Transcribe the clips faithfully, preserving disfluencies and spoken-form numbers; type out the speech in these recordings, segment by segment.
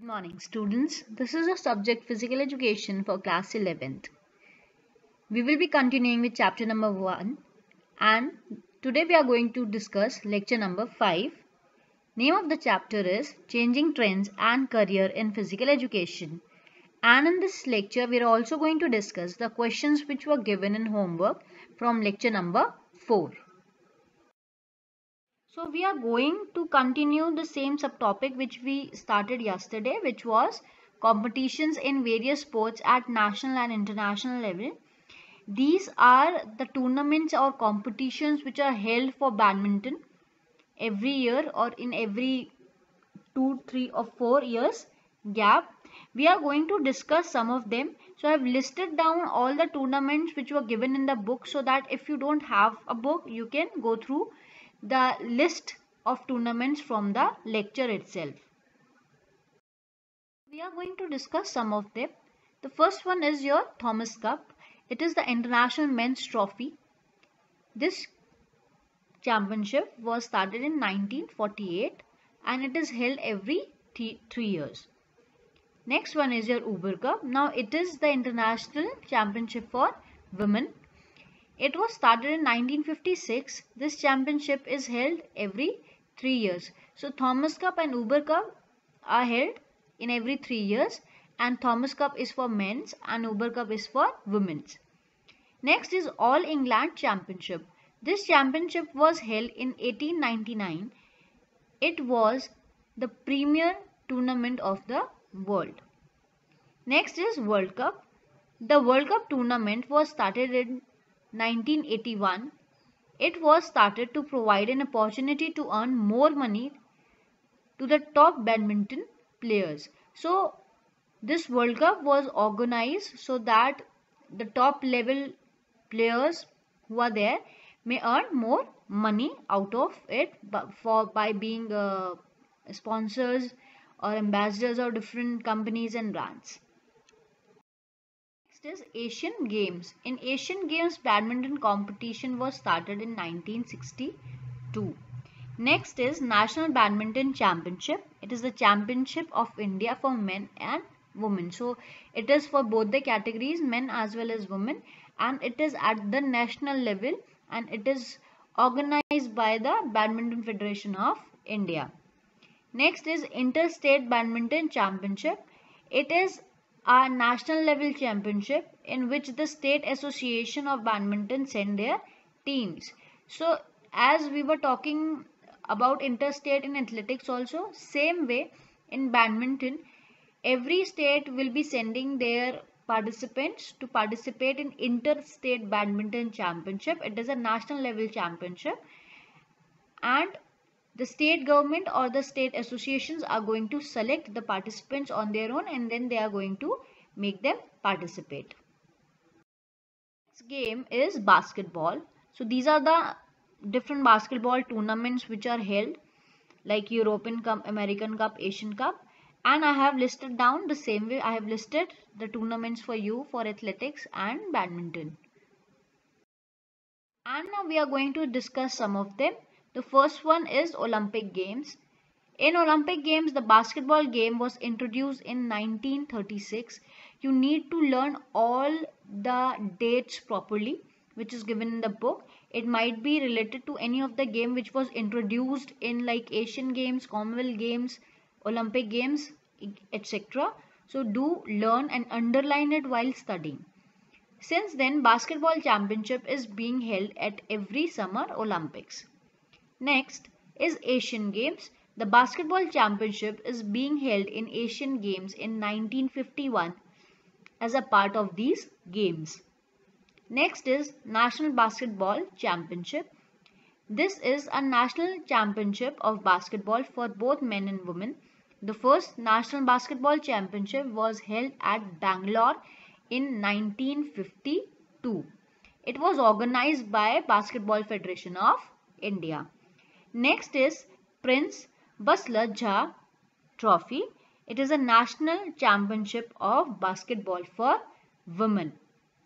Good morning, students. This is a subject physical education for class eleventh. We will be continuing with chapter number one, and today we are going to discuss lecture number five. Name of the chapter is Changing Trends and Career in Physical Education. And in this lecture, we are also going to discuss the questions which were given in homework from lecture number four. So we are going to continue the same subtopic which we started yesterday, which was competitions in various sports at national and international level. These are the tournaments or competitions which are held for badminton every year or in every two, three or four years gap. We are going to discuss some of them. So I have listed down all the tournaments which were given in the book, so that if you don't have a book, you can go through the list of tournaments from the lecture itself. We are going to discuss some of them. The first one is your Thomas Cup. It is the International Men's Trophy. This championship was started in nineteen forty-eight and it is held every th three years. Next one is your Uber Cup. Now it is the international championship for women. It was started in nineteen fifty-six. This championship is held every three years. So Thomas Cup and Uber Cup are held in every three years, and Thomas Cup is for men's and Uber Cup is for women's. Next is All England Championship. This championship was held in eighteen ninety-nine. It was the premier tournament of the world. Next is World Cup. The World Cup tournament was started in nineteen eighty-one. It was started to provide an opportunity to earn more money to the top badminton players. So this World Cup was organized so that the top level players who are there may earn more money out of it for by being uh, sponsors or ambassadors of different companies and brands. Next is Asian Games. In Asian Games, badminton competition was started in nineteen sixty-two. Next is National Badminton Championship. It is the championship of India for men and women. So it is for both the categories, men as well as women, and it is at the national level and it is organized by the Badminton Federation of India. Next is Interstate Badminton Championship. It is a national level championship in which the state association of badminton send their teams. So as we were talking about interstate in athletics also, same way in badminton, every state will be sending their participants to participate in Interstate Badminton Championship. It is a national level championship and the state government or the state associations are going to select the participants on their own and then they are going to make them participate. Next game is basketball. So these are the different basketball tournaments which are held, like European Cup, American Cup, Asian Cup, and I have listed down the same way I have listed the tournaments for you for athletics and badminton. And now we are going to discuss some of them. The first one is Olympic Games. In Olympic Games, the basketball game was introduced in nineteen thirty-six. You need to learn all the dates properly, which is given in the book. It might be related to any of the game which was introduced in like Asian Games, Commonwealth Games, Olympic Games, et cetera. So do learn and underline it while studying. Since then, basketball championship is being held at every summer Olympics. Next is Asian Games. The basketball championship is being held in Asian Games in nineteen fifty-one as a part of these games. Next is National Basketball Championship. This is a national championship of basketball for both men and women. The first National Basketball Championship was held at Bangalore in nineteen fifty-two. It was organized by Basketball Federation of India. Next is Prince Basler Jha Trophy. It is a national championship of basketball for women.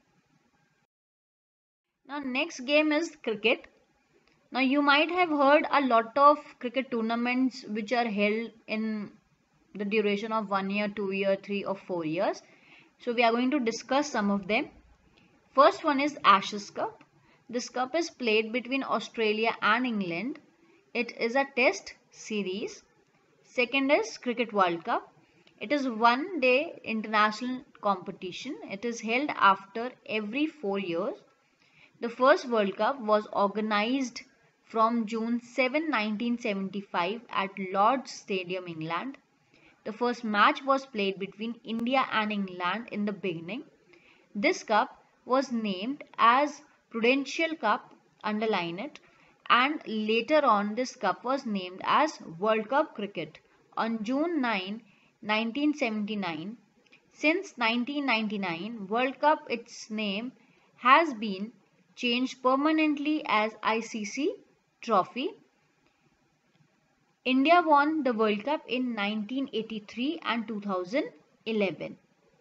Now next game is cricket. Now you might have heard a lot of cricket tournaments which are held in the duration of one year, two year, three or four years. So we are going to discuss some of them. First one is Ashes Cup. This cup is played between Australia and England. It is a test series. Second is Cricket World Cup. It is one day international competition. It is held after every four years. The first World Cup was organized from June seventh, nineteen seventy-five at Lord's Stadium, England. The first match was played between India and England in the beginning. This cup was named as Prudential Cup, underline it, and later on this cup was named as World Cup Cricket on June ninth, nineteen seventy-nine. Since nineteen ninety-nine, World Cup, its name has been changed permanently as I C C Trophy. India won the World Cup in nineteen eighty-three and two thousand eleven.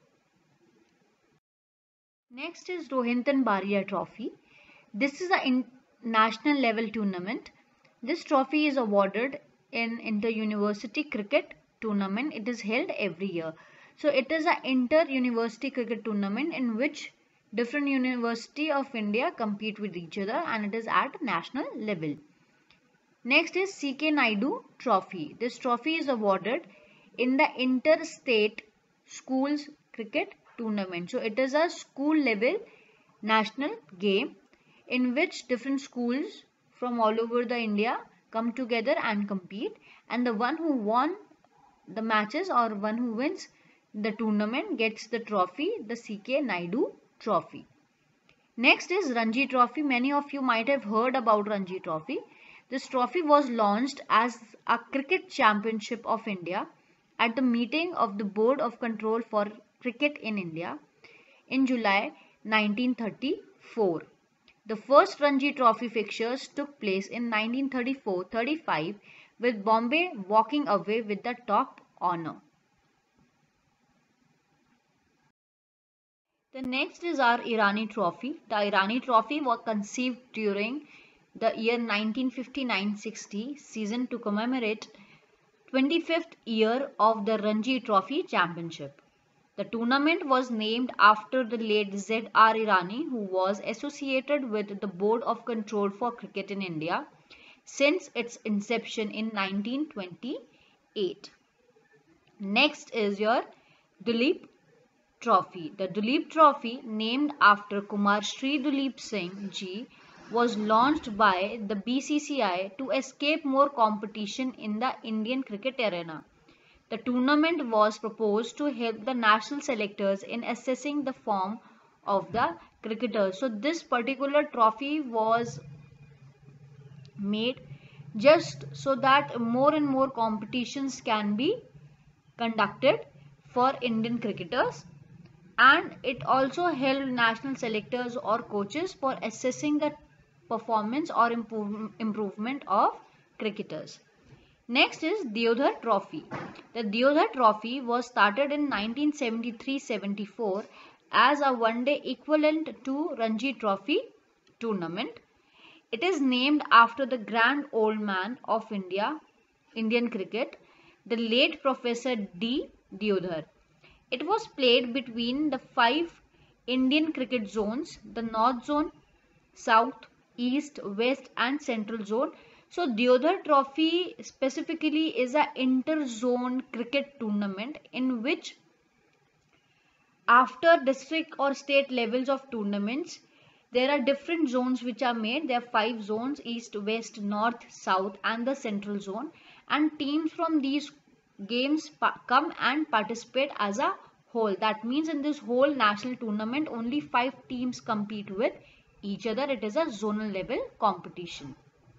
Next is Rohinton Baria Trophy. This is a national level tournament. This trophy is awarded in inter-university cricket tournament. It is held every year. So it is an inter-university cricket tournament in which different university of India compete with each other, and it is at national level. Next is C K Naidu Trophy. This trophy is awarded in the interstate schools cricket tournament. So it is a school level national game in which different schools from all over the India come together and compete, and the one who won the matches or one who wins the tournament gets the trophy, the C K Naidu Trophy. Next is Ranji Trophy. Many of you might have heard about Ranji Trophy. This trophy was launched as a cricket championship of India at the meeting of the Board of Control for Cricket in India in July nineteen thirty-four. The first Ranji Trophy fixtures took place in nineteen thirty-four thirty-five with Bombay walking away with the top honour. The next is our Irani Trophy. The Irani Trophy was conceived during the year nineteen fifty-nine sixty season to commemorate twenty-fifth year of the Ranji Trophy Championship. The tournament was named after the late Z R Irani, who was associated with the Board of Control for Cricket in India since its inception in nineteen twenty-eight. Next is your Duleep Trophy. The Duleep Trophy, named after Kumar Sri Duleep Singh Ji, was launched by the B C C I to escape more competition in the Indian cricket arena. The tournament was proposed to help the national selectors in assessing the form of the cricketers. So this particular trophy was made just so that more and more competitions can be conducted for Indian cricketers, and it also helped national selectors or coaches for assessing the performance or improve, improvement of cricketers. Next is Deodhar Trophy. The Deodhar Trophy was started in nineteen seventy-three seventy-four as a one-day equivalent to Ranji Trophy tournament. It is named after the grand old man of India, Indian cricket, the late Professor D. Deodhar. It was played between the five Indian cricket zones, the North Zone, South, East, West and Central Zone. So Deodhar Trophy specifically is an inter-zone cricket tournament in which after district or state levels of tournaments, there are different zones which are made. There are five zones: East, West, North, South and the Central Zone. And teams from these games come and participate as a whole. That means in this whole national tournament, only five teams compete with each other. It is a zonal level competition.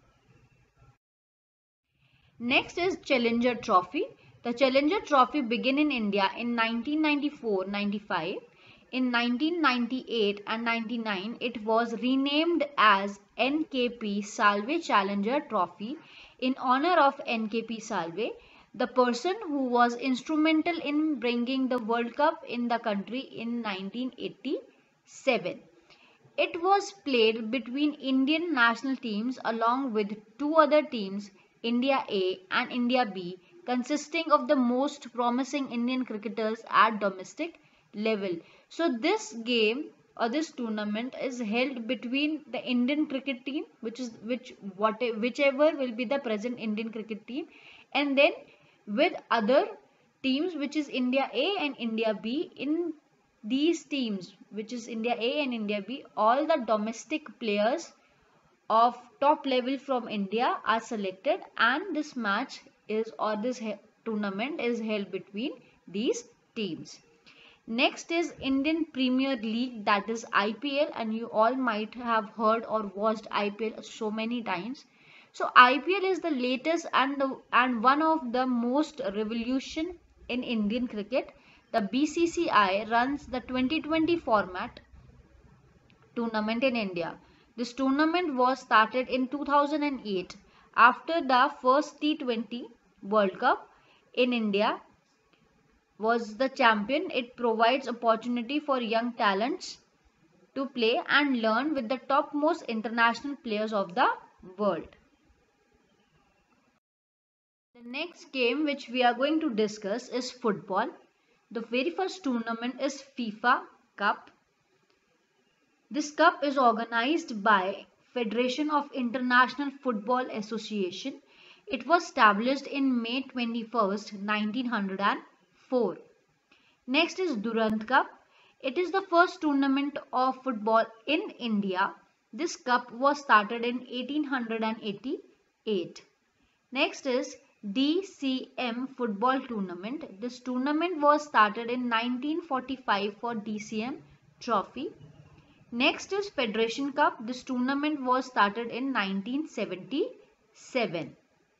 Next is Challenger Trophy. The Challenger Trophy began in India in nineteen ninety-four ninety-five. In nineteen ninety-eight and ninety-nine, it was renamed as N K P Salve Challenger Trophy in honor of N K P Salve, the person who was instrumental in bringing the World Cup in the country in nineteen eighty-seven. It was played between Indian national teams along with two other teams, India A and India B, consisting of the most promising Indian cricketers at domestic level. So this game or this tournament is held between the Indian cricket team, which is which what whichever will be the present Indian cricket team, and then with other teams, which is India A and India B. In these teams, which is India A and India B, all the domestic players of top level from India are selected, and this match is or this tournament is held between these teams. Next is Indian Premier League, that is I P L, and you all might have heard or watched I P L so many times. So I P L is the latest and the, and one of the most revolution in Indian cricket. The B C C I runs the twenty twenty format tournament in India. This tournament was started in two thousand eight after the first T twenty World Cup in India was the champion. It provides opportunity for young talents to play and learn with the topmost international players of the world. The next game which we are going to discuss is football. The very first tournament is FIFA Cup. This cup is organized by Federation of International Football Association. It was established in May twenty-first, nineteen oh four. Next is Durand Cup. It is the first tournament of football in India. This cup was started in eighteen eighty-eight. Next is D C M Football Tournament. This tournament was started in nineteen forty-five for D C M Trophy. Next is Federation Cup. This tournament was started in nineteen seventy-seven.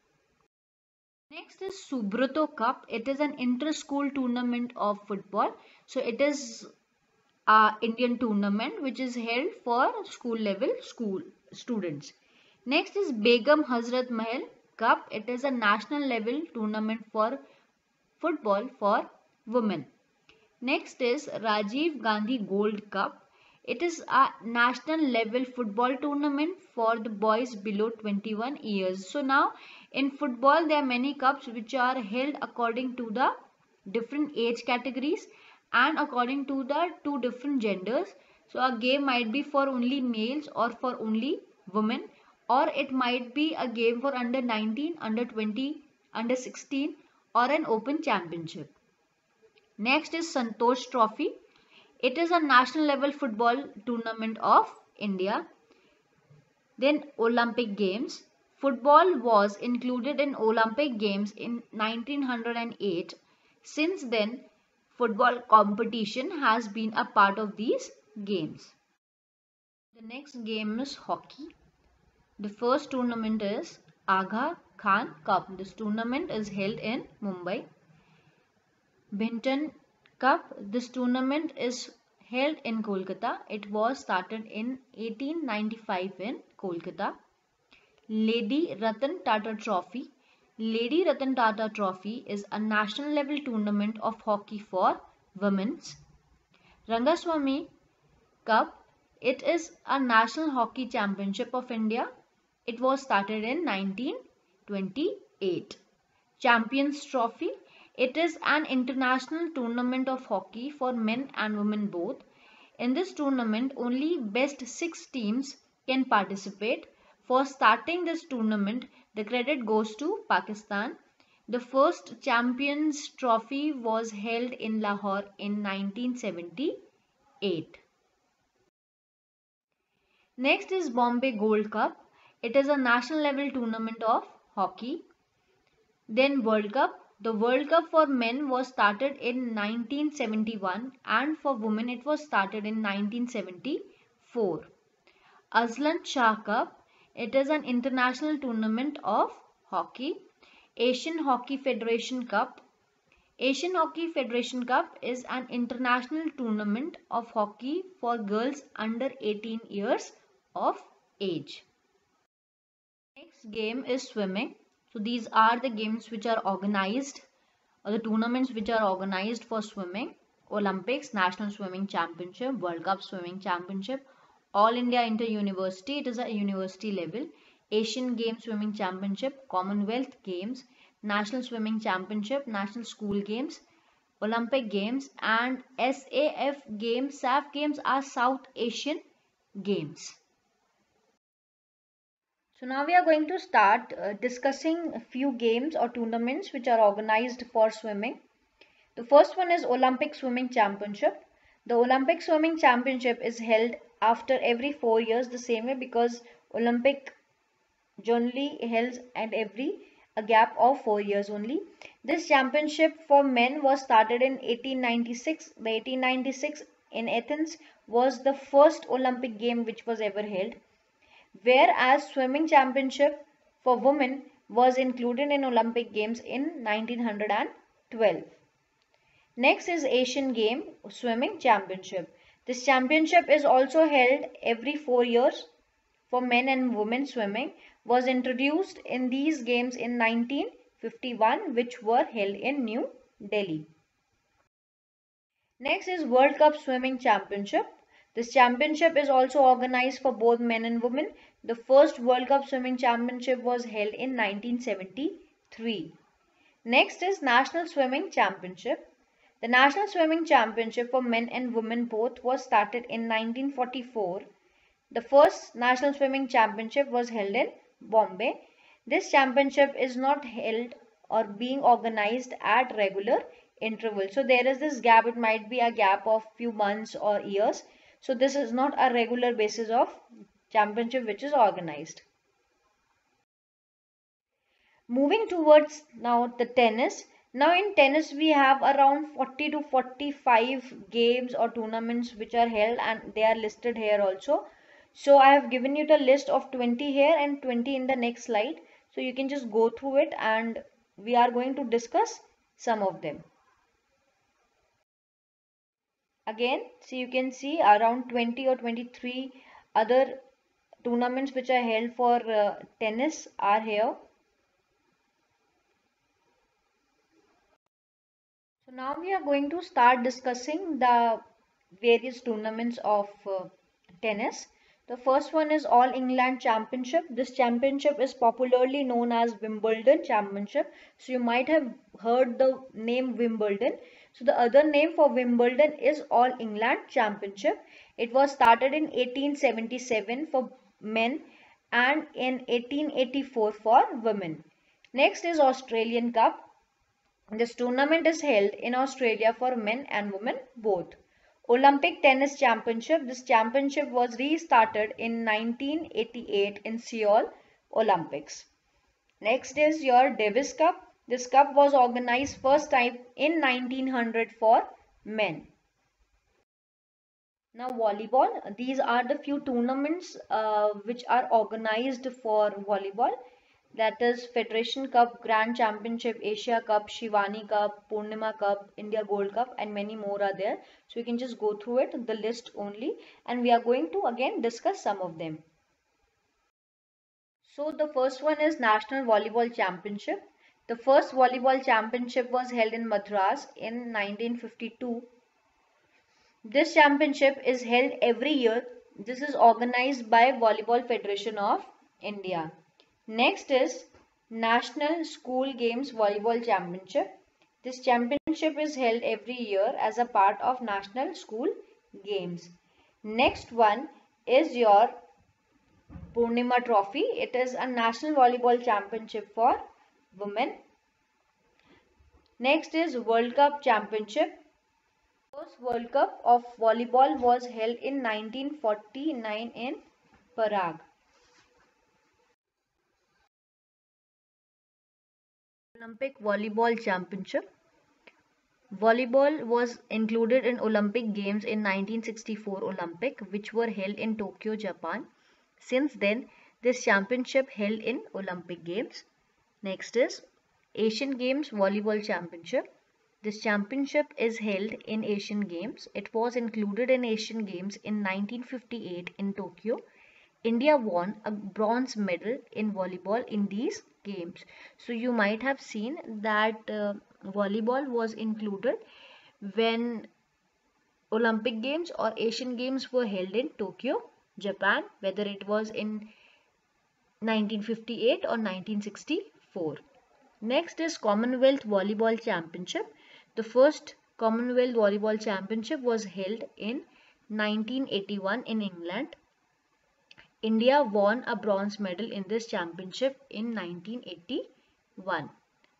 Next is Subrata Cup. It is an inter-school tournament of football. So it is an Indian tournament which is held for school level school students. Next is Begum Hazrat Mahal Cup. It is a national level tournament for football for women. Next is Rajiv Gandhi Gold Cup. It is a national level football tournament for the boys below twenty-one years. So now in football there are many cups which are held according to the different age categories and according to the two different genders. So a game might be for only males or for only women, or it might be a game for under nineteen, under twenty, under sixteen, or an open championship. Next is Santosh Trophy. It is a national level football tournament of India. Then Olympic Games. Football was included in Olympic Games in nineteen oh eight. Since then, football competition has been a part of these games. The next game is hockey. The first tournament is Aga Khan Cup. This tournament is held in Mumbai. Binton Cup. This tournament is held in Kolkata. It was started in eighteen ninety-five in Kolkata. Lady Ratan Tata Trophy. Lady Ratan Tata Trophy is a national level tournament of hockey for women's. Rangaswamy Cup. It is a national hockey championship of India. It was started in nineteen twenty-eight. Champions Trophy. It is an international tournament of hockey for men and women both. In this tournament, only best six teams can participate. For starting this tournament, the credit goes to Pakistan. The first Champions Trophy was held in Lahore in nineteen seventy-eight. Next is Bombay Gold Cup. It is a national level tournament of hockey. Then World Cup. The World Cup for men was started in nineteen seventy-one and for women it was started in nineteen seventy-four. Azlan Shah Cup. It is an international tournament of hockey. Asian Hockey Federation Cup. Asian Hockey Federation Cup is an international tournament of hockey for girls under eighteen years of age. Next game is swimming. So these are the games which are organized or the tournaments which are organized for swimming. Olympics, National Swimming Championship, World Cup Swimming Championship, All India Inter-University, it is a university level, Asian Games Swimming Championship, Commonwealth Games, National Swimming Championship, National School Games, Olympic Games, and S A F Games. S A F Games are South Asian Games. So now we are going to start uh, discussing a few games or tournaments which are organized for swimming. The first one is Olympic Swimming Championship. The Olympic Swimming Championship is held after every four years, the same way, because Olympic generally held at every a gap of four years only. This championship for men was started in eighteen ninety-six. The eighteen ninety-six in Athens was the first Olympic game which was ever held, whereas swimming championship for women was included in Olympic Games in nineteen twelve. Next is Asian Game Swimming Championship. This championship is also held every four years for men and women swimming, was introduced in these games in nineteen fifty-one, which were held in New Delhi. Next is World Cup Swimming Championship. This championship is also organized for both men and women. The first World Cup Swimming Championship was held in nineteen seventy-three. Next is National Swimming Championship. The National Swimming Championship for men and women both was started in nineteen forty-four. The first National Swimming Championship was held in Bombay. This championship is not held or being organized at regular intervals. So there is this gap. It might be a gap of few months or years. So this is not a regular basis of championship which is organized. Moving towards now the tennis. Now in tennis we have around forty to forty-five games or tournaments which are held, and they are listed here also. So I have given you the list of twenty here and twenty in the next slide. So you can just go through it and we are going to discuss some of them. Again, so you can see around twenty or twenty-three other tournaments which are held for uh, tennis are here. So now we are going to start discussing the various tournaments of uh, tennis. The first one is All England Championship. This championship is popularly known as Wimbledon Championship. So you might have heard the name Wimbledon. So the other name for Wimbledon is All England Championship. It was started in eighteen seventy-seven for men and in eighteen eighty-four for women. Next is Australian Cup. This tournament is held in Australia for men and women both. Olympic Tennis Championship. This championship was restarted in nineteen eighty-eight in Seoul Olympics. Next is your Davis Cup. This cup was organized first time in nineteen hundred for men. Now volleyball. These are the few tournaments uh, which are organized for volleyball. That is Federation Cup, Grand Championship, Asia Cup, Shivani Cup, Purnima Cup, India Gold Cup, and many more are there. So you can just go through it, the list only, and we are going to again discuss some of them. So the first one is National Volleyball Championship. The first volleyball championship was held in Madras in nineteen fifty-two. This championship is held every year. This is organized by Volleyball Federation of India. Next is National School Games Volleyball Championship. This championship is held every year as a part of National School Games. Next one is your Purnima Trophy. It is a National Volleyball Championship for women. Next is World Cup Championship. First World Cup of volleyball was held in nineteen forty-nine in Prague. Olympic Volleyball Championship. Volleyball was included in Olympic Games in nineteen sixty-four Olympic, which were held in Tokyo, Japan. Since then, this championship held in Olympic Games. Next is Asian Games Volleyball Championship. This championship is held in Asian Games. It was included in Asian Games in nineteen fifty-eight in Tokyo. India won a bronze medal in volleyball in these games. So you might have seen that uh, volleyball was included when Olympic Games or Asian Games were held in Tokyo, Japan, whether it was in nineteen fifty-eight or nineteen sixty-four. Next is Commonwealth Volleyball Championship. The first Commonwealth Volleyball Championship was held in nineteen eighty-one in England. India won a bronze medal in this championship in nineteen eighty-one.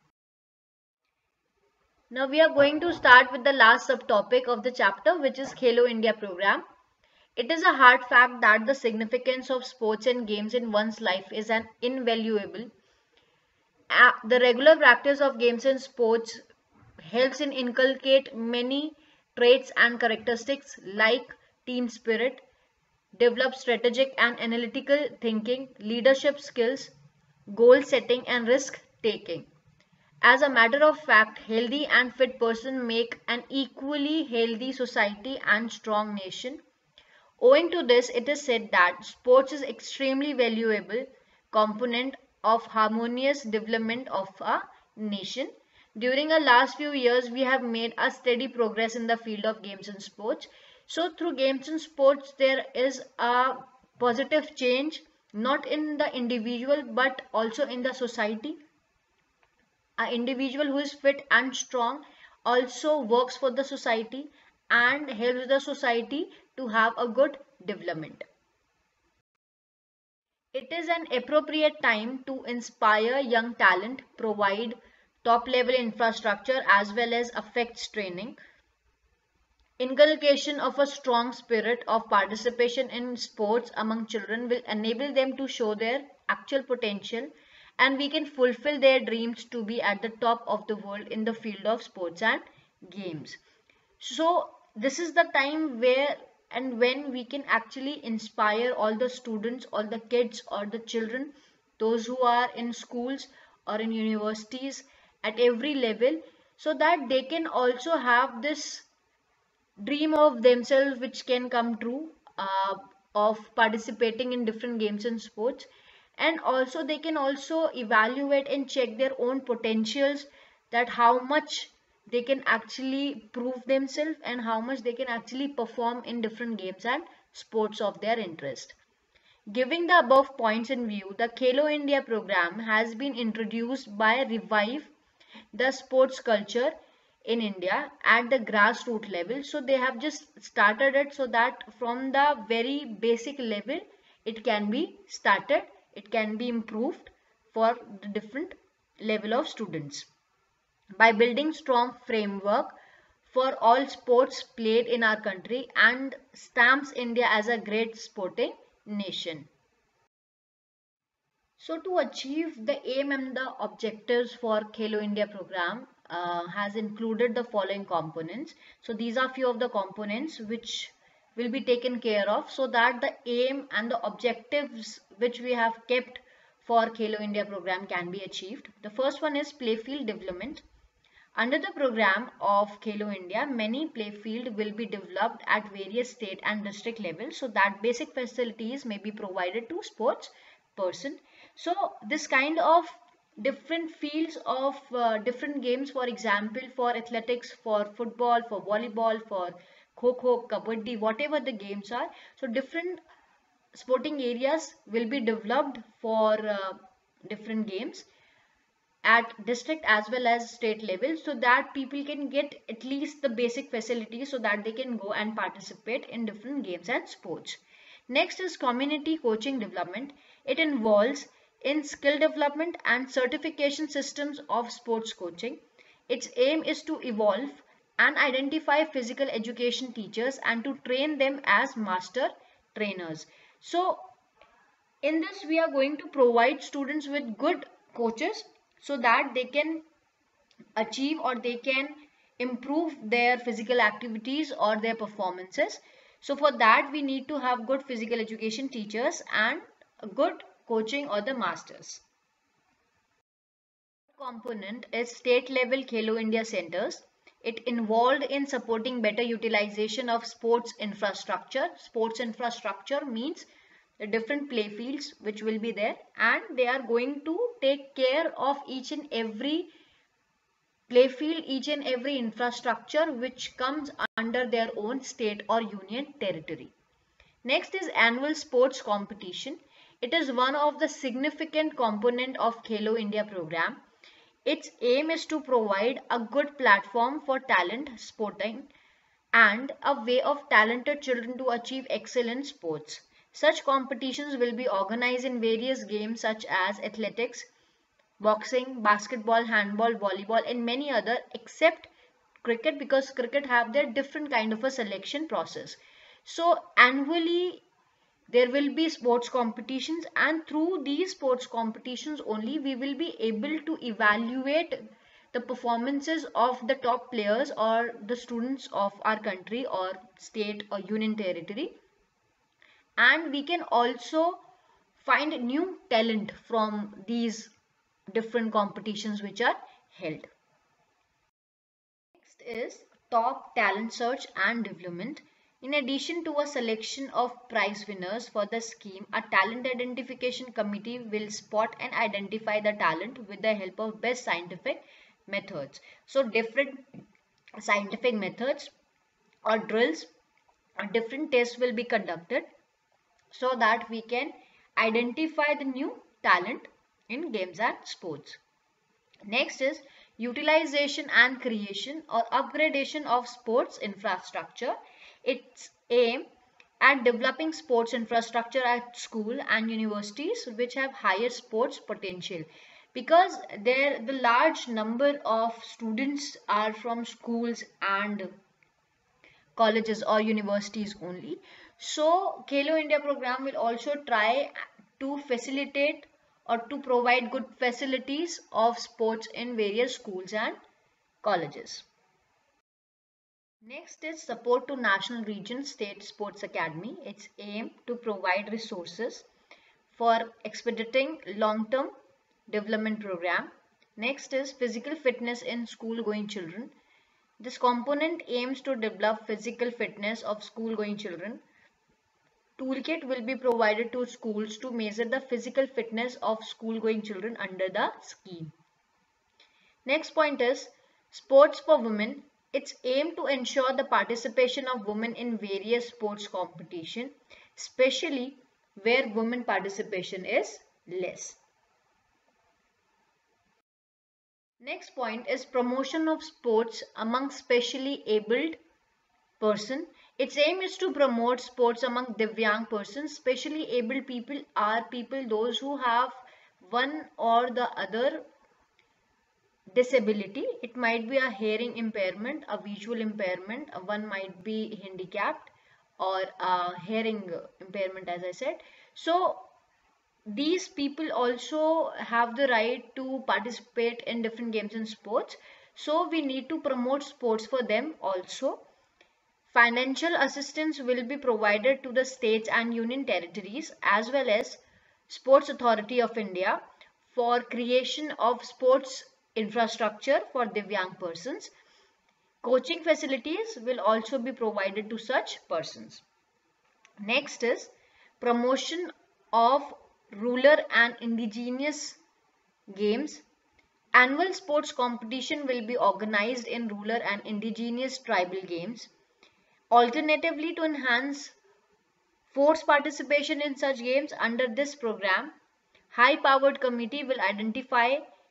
Now we are going to start with the last subtopic of the chapter, which is Khelo India program. It is a hard fact that the significance of sports and games in one's life is an invaluable. Uh, the regular practice of games and sports helps in inculcate many traits and characteristics like team spirit, develop strategic and analytical thinking, leadership skills, goal setting and risk taking. As a matter of fact, healthy and fit person make an equally healthy society and strong nation. Owing to this, it is said that sports is extremely valuable component of harmonious development of a nation. During the last few years, we have made a steady progress in the field of games and sports. So through games and sports, there is a positive change, not in the individual, but also in the society. An individual who is fit and strong also works for the society and helps the society to have a good development. It is an appropriate time to inspire young talent, provide top level infrastructure as well as affects training. Inculcation of a strong spirit of participation in sports among children will enable them to show their actual potential, and we can fulfill their dreams to be at the top of the world in the field of sports and games. So this is the time where and when we can actually inspire all the students, all the kids or the children, those who are in schools or in universities at every level, so that they can also have this dream of themselves which can come true, uh, of participating in different games and sports. And also they can also evaluate and check their own potentials, that how much they can actually prove themselves and how much they can actually perform in different games and sports of their interest. Giving the above points in view, the Khelo India program has been introduced by Revive the sports culture in India at the grassroots level. So they have just started it so that from the very basic level it can be started, it can be improved for the different level of students. By building strong framework for all sports played in our country and stamps India as a great sporting nation. So to achieve the aim and the objectives for Khelo India program uh, has included the following components. So these are few of the components which will be taken care of so that the aim and the objectives which we have kept for Khelo India program can be achieved. The first one is playfield development. Under the program of Khelo India, many playfield will be developed at various state and district levels so that basic facilities may be provided to sports person. So this kind of different fields of uh, different games, for example, for athletics, for football, for volleyball, for kho-kho, kabaddi, whatever the games are. So different sporting areas will be developed for uh, different games at district as well as state level, so that people can get at least the basic facilities so that they can go and participate in different games and sports. Next is community coaching development. It involves in skill development and certification systems of sports coaching. Its aim is to evolve and identify physical education teachers and to train them as master trainers. So in this we are going to provide students with good coaches so that they can achieve or they can improve their physical activities or their performances. So for that we need to have good physical education teachers and good coaching or the masters. Component is state level Khelo India centers. It involved in supporting better utilization of sports infrastructure. Sports infrastructure means the different play fields which will be there, and they are going to take care of each and every play field, each and every infrastructure which comes under their own state or union territory. Next is annual sports competition. It is one of the significant component of Khelo India program. Its aim is to provide a good platform for talent sporting and a way of talented children to achieve excellent sports. Such competitions will be organized in various games such as athletics, boxing, basketball, handball, volleyball, and many other, except cricket, because cricket have their different kind of a selection process. So annually there will be sports competitions, and through these sports competitions only we will be able to evaluate the performances of the top players or the students of our country or state or union territory, and we can also find new talent from these different competitions which are held. Next is top talent search and development. In addition to a selection of prize winners for the scheme, a talent identification committee will spot and identify the talent with the help of best scientific methods. So different scientific methods or drills or different tests will be conducted so that we can identify the new talent in games and sports. Next is utilization and creation or upgradation of sports infrastructure. Its aim at developing sports infrastructure at school and universities which have higher sports potential, because there the large number of students are from schools and colleges or universities only. So Khelo India program will also try to facilitate or to provide good facilities of sports in various schools and colleges. Next is support to national region state sports academy. Its aim to provide resources for expediting long-term development program. Next is physical fitness in school going children. This component aims to develop physical fitness of school-going children. Toolkit will be provided to schools to measure the physical fitness of school-going children under the scheme. Next point is sports for women. Its aim to ensure the participation of women in various sports competition, especially where women participation is less. Next point is promotion of sports among specially abled person. Its aim is to promote sports among Divyang persons. Specially abled people are people those who have one or the other disability. It might be a hearing impairment, a visual impairment, one might be handicapped, or a hearing impairment, as I said. So these people also have the right to participate in different games and sports. So we need to promote sports for them also. Financial assistance will be provided to the states and union territories as well as Sports Authority of India for creation of sports infrastructure for Divyang persons. Coaching facilities will also be provided to such persons. Next is promotion of rural and indigenous games. Annual sports competition will be organized in rural and indigenous tribal games. Alternatively, to enhance force participation in such games under this program, high-powered committee will identify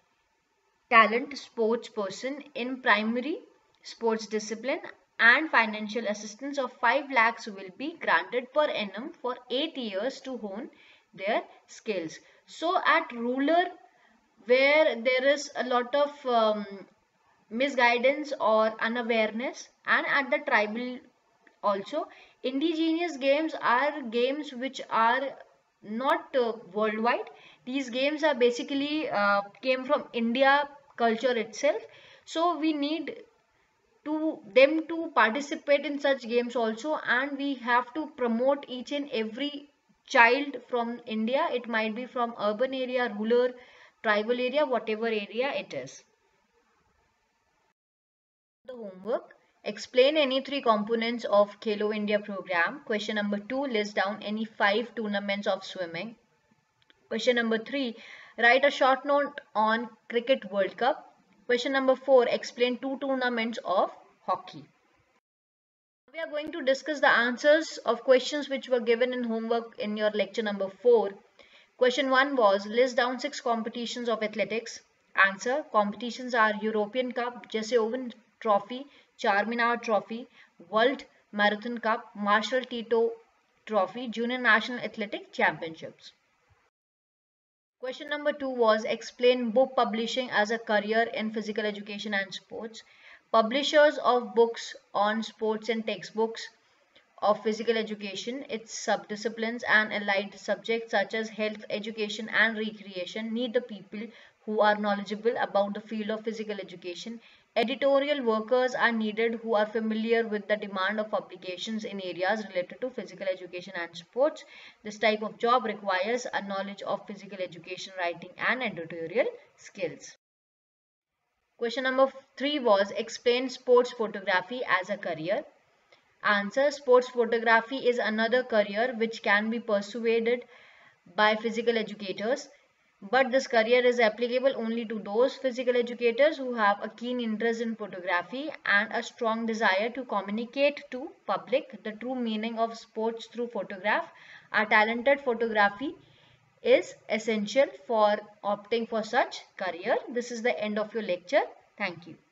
talent sports person in primary sports discipline, and financial assistance of five lakhs will be granted per annum for eight years to hone their skills. So at rural, where there is a lot of um, misguidance or unawareness, and at the tribal also, indigenous games are games which are not uh, worldwide. These games are basically uh, came from India culture itself. So we need to them to participate in such games also, and we have to promote each and every child from India. It might be from urban area, rural, tribal area, whatever area it is. The homework. Explain any three components of Khelo India program. Question number two, list down any five tournaments of swimming. Question number three, write a short note on Cricket World Cup. Question number four, explain two tournaments of hockey. We are going to discuss the answers of questions which were given in homework in your lecture number four. Question one was, list down six competitions of athletics. Answer. Competitions are European Cup, Jesse Owens Trophy, Charminar Trophy, World Marathon Cup, Marshall Tito Trophy, Junior National Athletic Championships. Question number two was explain book publishing as a career in physical education and sports. Publishers of books on sports and textbooks of physical education, its subdisciplines and allied subjects such as health, education and recreation need the people who are knowledgeable about the field of physical education. Editorial workers are needed who are familiar with the demand of publications in areas related to physical education and sports. This type of job requires a knowledge of physical education, writing and editorial skills. Question number three was explain sports photography as a career. Answer. Sports photography is another career which can be pursued by physical educators, but this career is applicable only to those physical educators who have a keen interest in photography and a strong desire to communicate to public the true meaning of sports through photograph. A talented photography is essential for opting for such career. This is the end of your lecture. Thank you.